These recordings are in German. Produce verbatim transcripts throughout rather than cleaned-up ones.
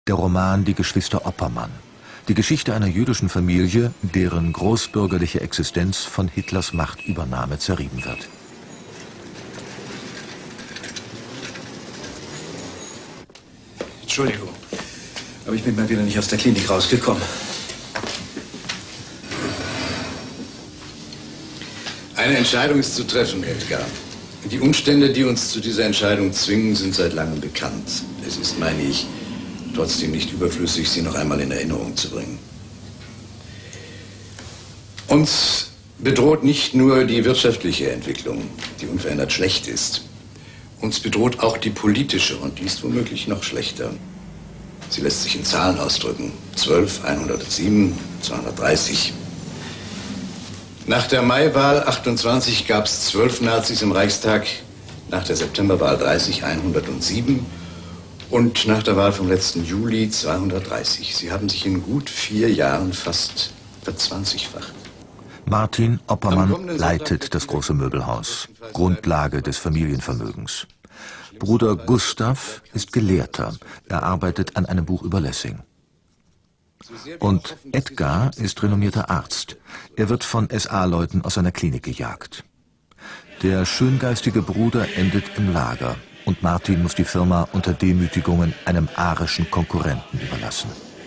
Der Roman Die Geschwister Oppermann. Die Geschichte einer jüdischen Familie, deren großbürgerliche Existenz von Hitlers Machtübernahme zerrieben wird. Entschuldigung, aber ich bin mal wieder nicht aus der Klinik rausgekommen. Eine Entscheidung ist zu treffen, Edgar. Die Umstände, die uns zu dieser Entscheidung zwingen, sind seit langem bekannt. Es ist, meine ich, trotzdem nicht überflüssig, sie noch einmal in Erinnerung zu bringen. Uns bedroht nicht nur die wirtschaftliche Entwicklung, die unverändert schlecht ist. Uns bedroht auch die politische, und die ist womöglich noch schlechter. Sie lässt sich in Zahlen ausdrücken. zwölf, hundertsieben, zweihundertdreißig. Nach der Maiwahl achtundzwanzig gab es zwölf Nazis im Reichstag, nach der Septemberwahl dreißig, hundertsieben und nach der Wahl vom letzten Juli zweihundertdreißig. Sie haben sich in gut vier Jahren fast verzwanzigfacht. Martin Oppermann leitet das große Möbelhaus, Grundlage des Familienvermögens. Bruder Gustav ist Gelehrter, er arbeitet an einem Buch über Lessing. Und Edgar ist renommierter Arzt. Er wird von S A-Leuten aus seiner Klinik gejagt. Der schöngeistige Bruder endet im Lager und Martin muss die Firma unter Demütigungen einem arischen Konkurrenten überlassen.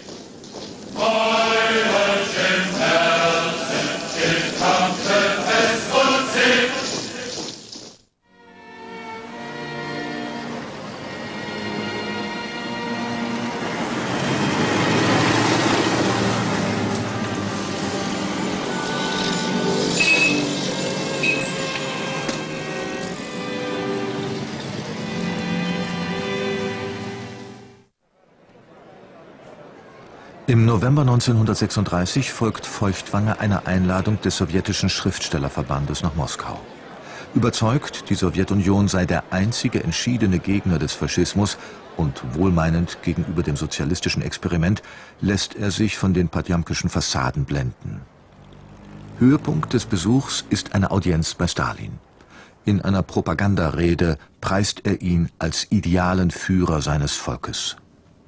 Im November neunzehnhundertsechsunddreißig folgt Feuchtwanger einer Einladung des sowjetischen Schriftstellerverbandes nach Moskau. Überzeugt, die Sowjetunion sei der einzige entschiedene Gegner des Faschismus und wohlmeinend gegenüber dem sozialistischen Experiment, lässt er sich von den potjomkischen Fassaden blenden. Höhepunkt des Besuchs ist eine Audienz bei Stalin. In einer Propagandarede preist er ihn als idealen Führer seines Volkes.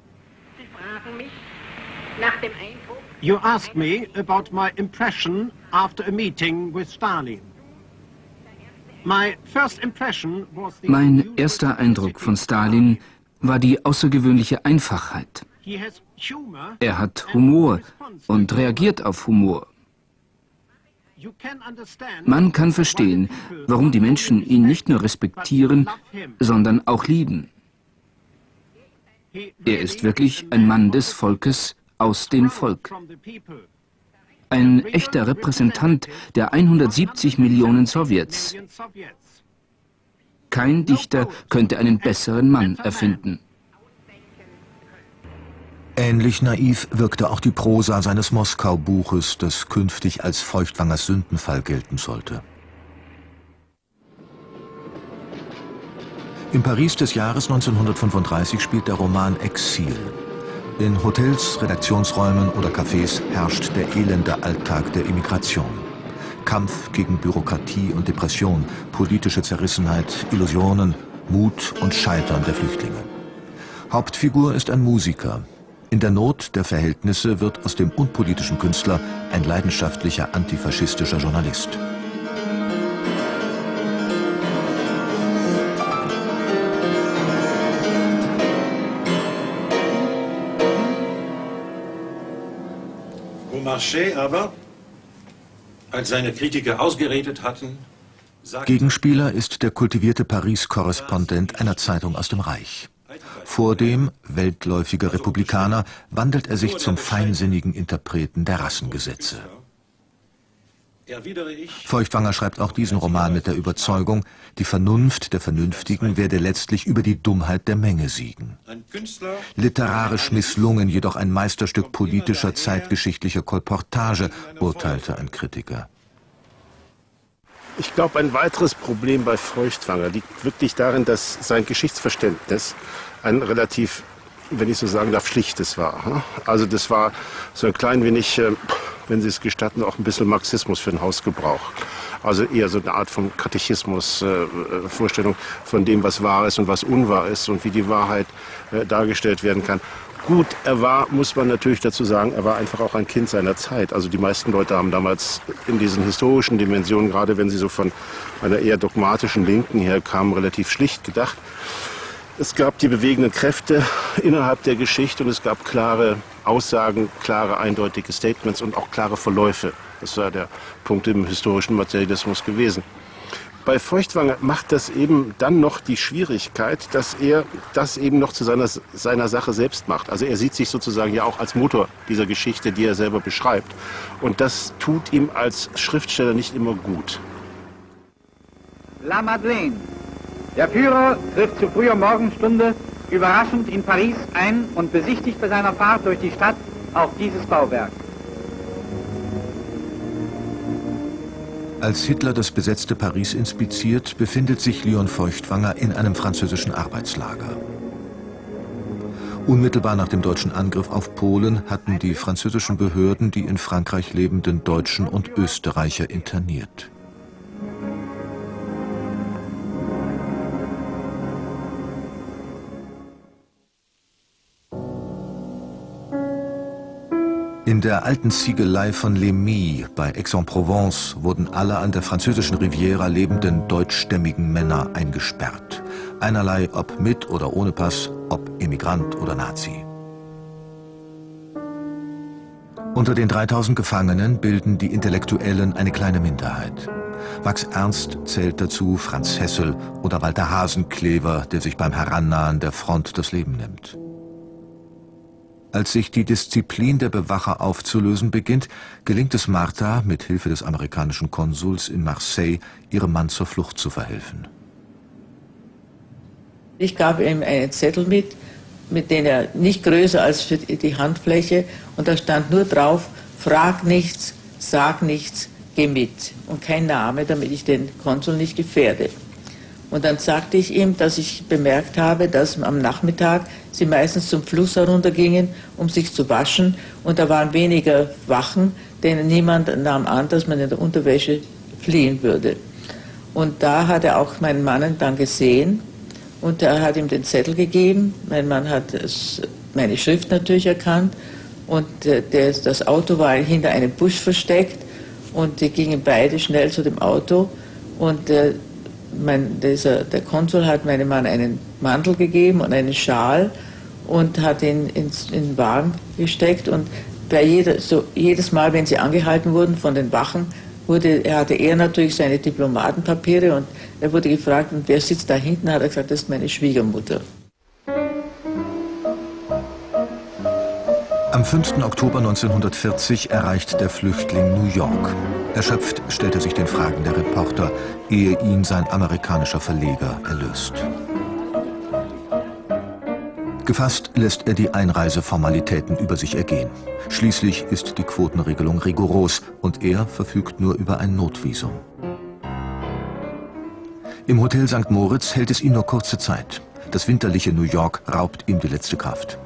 Nach dem Eindruck. You asked me about my impression after a meeting with Stalin. My first impression was the Mein erster Eindruck von Stalin war die außergewöhnliche Einfachheit. Er hat Humor und reagiert auf Humor. Man kann verstehen, warum die Menschen ihn nicht nur respektieren, sondern auch lieben. Er ist wirklich ein Mann des Volkes, aus dem Volk. Ein echter Repräsentant der hundertsiebzig Millionen Sowjets. Kein Dichter könnte einen besseren Mann erfinden. Ähnlich naiv wirkte auch die Prosa seines Moskau-Buches, das künftig als Feuchtwangers Sündenfall gelten sollte. Im Paris des Jahres neunzehnhundertfünfunddreißig spielt der Roman Exil. In Hotels, Redaktionsräumen oder Cafés herrscht der elende Alltag der Emigration. Kampf gegen Bürokratie und Depression, politische Zerrissenheit, Illusionen, Mut und Scheitern der Flüchtlinge. Hauptfigur ist ein Musiker. In der Not der Verhältnisse wird aus dem unpolitischen Künstler ein leidenschaftlicher antifaschistischer Journalist. Beaumarchais aber, als seine Kritiker ausgeredet hatten, Gegenspieler ist der kultivierte Paris-Korrespondent einer Zeitung aus dem Reich. Vor dem weltläufiger Republikaner wandelt er sich zum feinsinnigen Interpreten der Rassengesetze. Feuchtwanger schreibt auch diesen Roman mit der Überzeugung, die Vernunft der Vernünftigen werde letztlich über die Dummheit der Menge siegen. Literarisch misslungen, jedoch ein Meisterstück politischer, zeitgeschichtlicher Kolportage, urteilte ein Kritiker. Ich glaube, ein weiteres Problem bei Feuchtwanger liegt wirklich darin, dass sein Geschichtsverständnis ein relativ, wenn ich so sagen darf, schlichtes war. Also das war so ein klein wenig, wenn Sie es gestatten, auch ein bisschen Marxismus für den Hausgebrauch. Also eher so eine Art von Katechismus, äh, Vorstellung von dem, was wahr ist und was unwahr ist und wie die Wahrheit äh, dargestellt werden kann. Gut, er war, muss man natürlich dazu sagen, er war einfach auch ein Kind seiner Zeit. Also die meisten Leute haben damals in diesen historischen Dimensionen, gerade wenn sie so von einer eher dogmatischen Linken her kamen, relativ schlicht gedacht. Es gab die bewegenden Kräfte innerhalb der Geschichte und es gab klare Aussagen, klare, eindeutige Statements und auch klare Verläufe. Das war der Punkt im historischen Materialismus gewesen. Bei Feuchtwanger macht das eben dann noch die Schwierigkeit, dass er das eben noch zu seiner, seiner Sache selbst macht. Also er sieht sich sozusagen ja auch als Motor dieser Geschichte, die er selber beschreibt. Und das tut ihm als Schriftsteller nicht immer gut. La Madeleine. Der Führer trifft zu früher Morgenstunde überraschend in Paris ein und besichtigt bei seiner Fahrt durch die Stadt auch dieses Bauwerk. Als Hitler das besetzte Paris inspiziert, befindet sich Leon Feuchtwanger in einem französischen Arbeitslager. Unmittelbar nach dem deutschen Angriff auf Polen hatten die französischen Behörden die in Frankreich lebenden Deutschen und Österreicher interniert. In der alten Ziegelei von Les Milles bei Aix-en-Provence wurden alle an der französischen Riviera lebenden deutschstämmigen Männer eingesperrt. Einerlei ob mit oder ohne Pass, ob Emigrant oder Nazi. Unter den dreitausend Gefangenen bilden die Intellektuellen eine kleine Minderheit. Max Ernst zählt dazu Franz Hessel oder Walter Hasenklever, der sich beim Herannahen der Front das Leben nimmt. Als sich die Disziplin der Bewacher aufzulösen beginnt, gelingt es Martha, mit Hilfe des amerikanischen Konsuls in Marseille, ihrem Mann zur Flucht zu verhelfen. Ich gab ihm einen Zettel mit, mit dem er nicht größer als für die Handfläche, und da stand nur drauf: Frag nichts, sag nichts, geh mit. Und kein Name, damit ich den Konsul nicht gefährde. Und dann sagte ich ihm, dass ich bemerkt habe, dass am Nachmittag sie meistens zum Fluss heruntergingen, um sich zu waschen. Und da waren weniger Wachen, denn niemand nahm an, dass man in der Unterwäsche fliehen würde. Und da hat er auch meinen Mann dann gesehen und er hat ihm den Zettel gegeben. Mein Mann hat es, meine Schrift natürlich erkannt, und der, das Auto war hinter einem Busch versteckt und die gingen beide schnell zu dem Auto. Und äh, Mein, dieser, der Konsul hat meinem Mann einen Mantel gegeben und einen Schal und hat ihn ins, in den Wagen gesteckt. Und bei jeder, so jedes Mal, wenn sie angehalten wurden von den Wachen, wurde, er hatte er natürlich seine Diplomatenpapiere und er wurde gefragt, und wer sitzt da hinten? Hat er gesagt, das ist meine Schwiegermutter. Am fünften Oktober neunzehnhundertvierzig erreicht der Flüchtling New York. Erschöpft stellt er sich den Fragen der Reporter, ehe ihn sein amerikanischer Verleger erlöst. Gefasst lässt er die Einreiseformalitäten über sich ergehen. Schließlich ist die Quotenregelung rigoros und er verfügt nur über ein Notvisum. Im Hotel Sankt Moritz hält es ihn nur kurze Zeit. Das winterliche New York raubt ihm die letzte Kraft.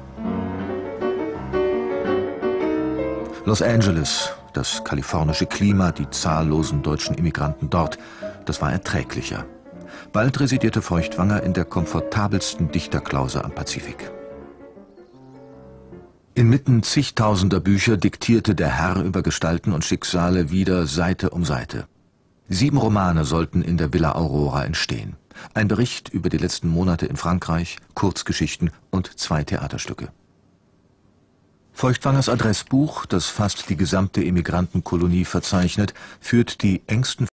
Los Angeles, das kalifornische Klima, die zahllosen deutschen Immigranten dort, das war erträglicher. Bald residierte Feuchtwanger in der komfortabelsten Dichterklause am Pazifik. Inmitten zigtausender Bücher diktierte der Herr über Gestalten und Schicksale wieder Seite um Seite. Sieben Romane sollten in der Villa Aurora entstehen. Ein Bericht über die letzten Monate in Frankreich, Kurzgeschichten und zwei Theaterstücke. Feuchtwangers Adressbuch, das fast die gesamte Immigrantenkolonie verzeichnet, führt die engsten